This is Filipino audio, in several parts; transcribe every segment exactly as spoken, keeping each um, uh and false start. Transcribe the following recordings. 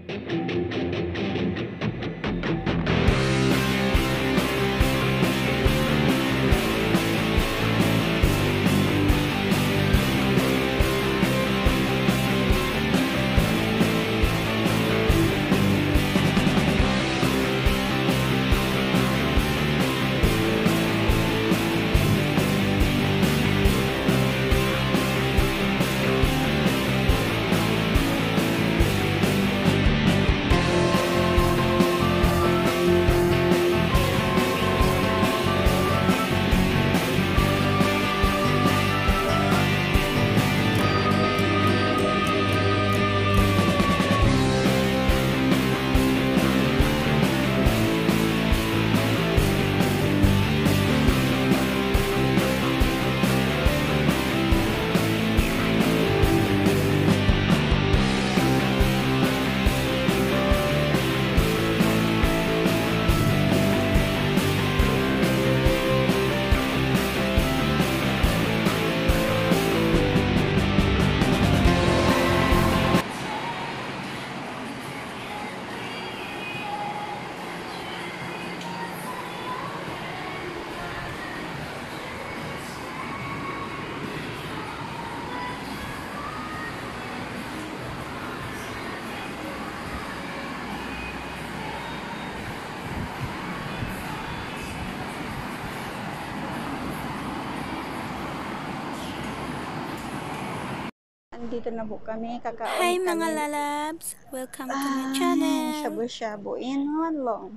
Dito na po kami, kakaon Hi kami. mga lalabs! Welcome to my Ay, channel! shabu-shabu in one long.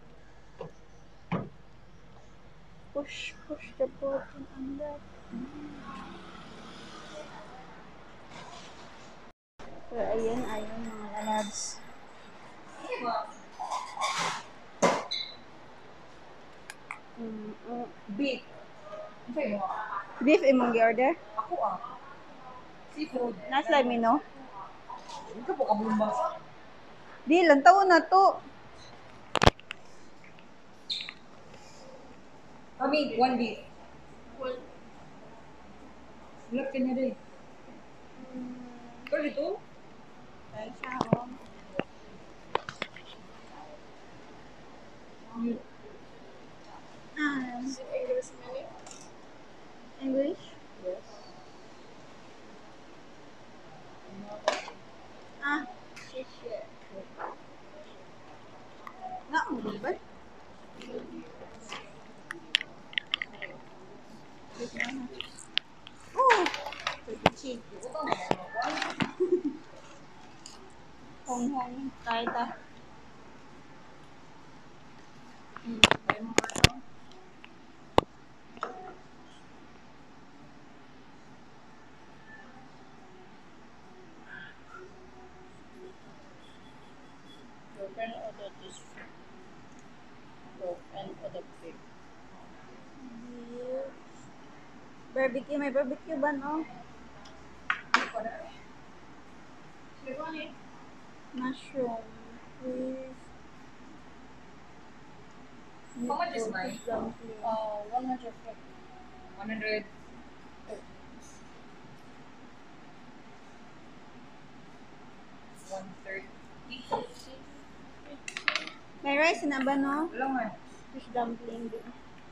Push, push the button on that. So, ayun, ayun mga lalabs. Mm, mm. Beef. Beef imong gi-order? Ako ah. Seafood. Nasa mino? Hindi ka po kabumba. Di, lang taon na to. Kami, one beef. Bulak ka niya rin. Pero ito? Ay, siya, oh. Ah, English menu? English? Yes. Ah, shit. Na, mo ba? Oh, cheap. Hong hong, tayo ta. Hmm, tayo mo ba ito? Open order this food. Open order pig. Barbecue, may barbecue ba, no? Mushroom, please. How much is mine? Dumpling. Uh, one hundred fifty. One hundred. One thirty. May rice na ba, no? Wala nga. Fish dumpling din.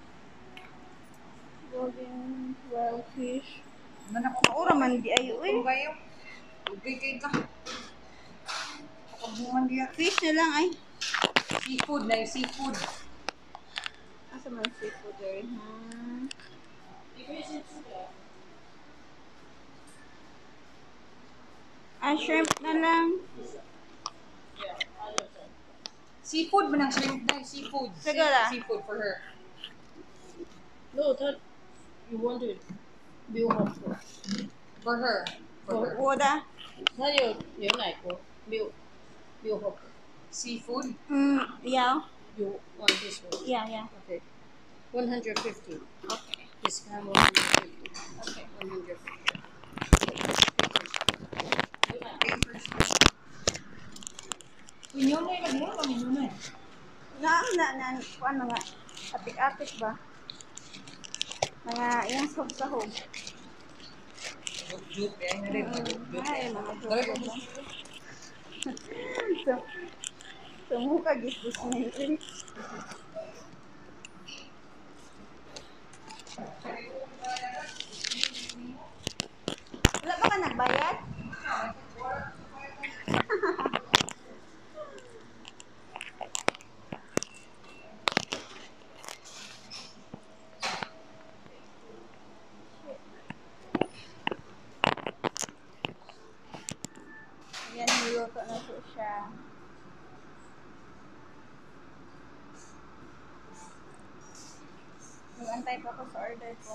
Golden wild fish. Ano ko? Maura man di ayo, Ano eh. ba yun? Ubay kay ka. Pakabungan diya. Fish na lang, ay. Seafood na yung seafood. Asa man seafood, eh, ha? Ah, shrimp na lang. Seafood mo ng shrimp na seafood. Sigala. Seafood for her. No, that you wanted biêu hộp của For her. For her. Oda. nó nhiều nhiều này của biêu biêu hộp Seafood. Mm, yeah. you want this one? Yeah, yeah. Okay, one hundred fifty. Okay. Discount one hundred fifty. Okay. One hundred fifty. Inyo na yung nagmula kami nyo na. Na, na, na, ano nga, apik-apik ba? Mga, yung sahog-sahog. Joke, eh. Ano rin? Joke. Ay, mga Dali ko joke. So, sumuka, gis-gis na yun. Wala ba ka nagbayad? Ayan, niluto na po siya. Mag-antay pa ako sa order ko.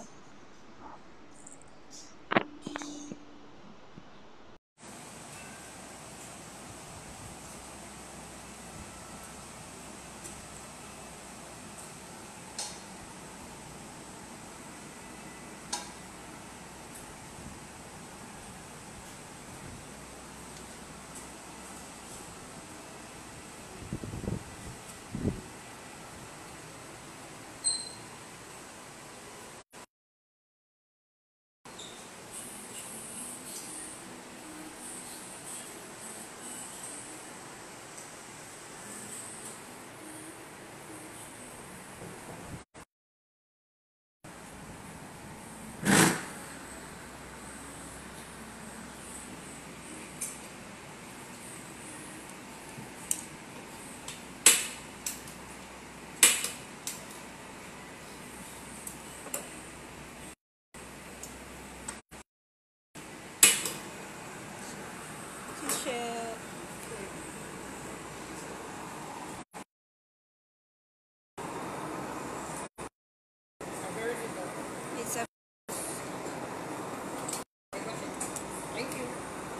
Tissue. It's a Thank you.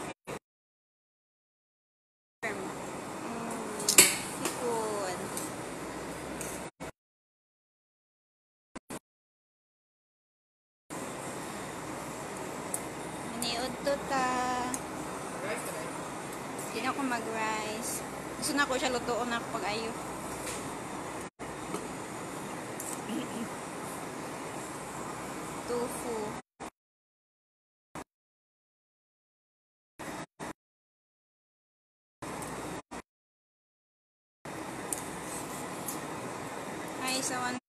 firm. Mm, hipon. Maniod to ta. Rice today. Hindi na ako mag-rice. Gusto na ko siya lutoon na pag ayo. Tofu. Ay, sa one